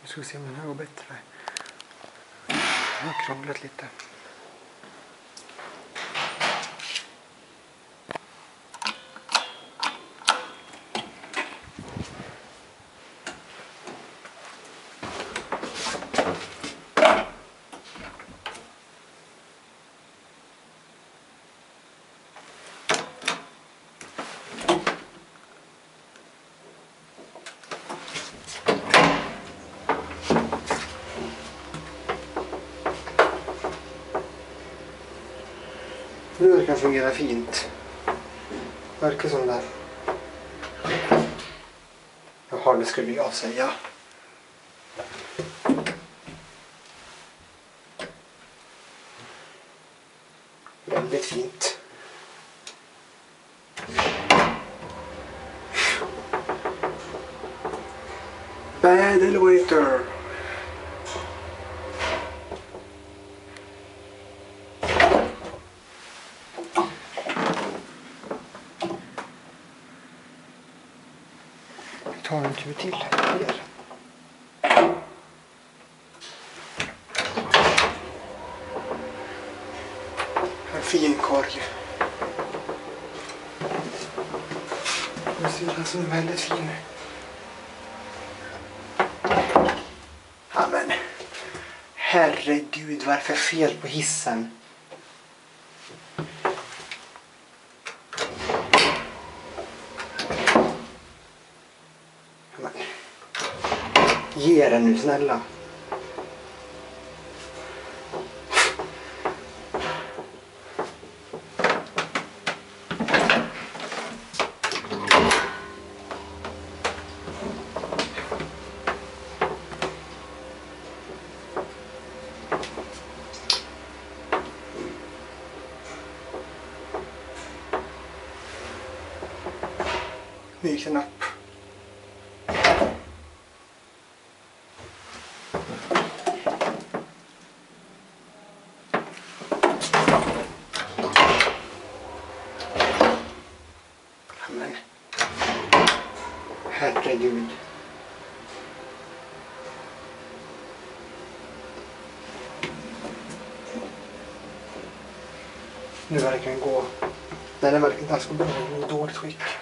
Nu ska vi se om den här går bättre. Jag har krånglat lite. Nu verkar det fungera fint. Verkar som det. Jaha, det skulle jag säga. Väldigt fint. Bad elevator. Vi tar en tur till här. En fin korg. Jag ser den som är väldigt fin. Ja men, herregud, varför fel på hissen? Men, ge den nu, snälla. Nu gick den upp. Men, herregud. Nu verkar den gå. Nej, den verkar inte alls gå bra. Den är i dåligt skick.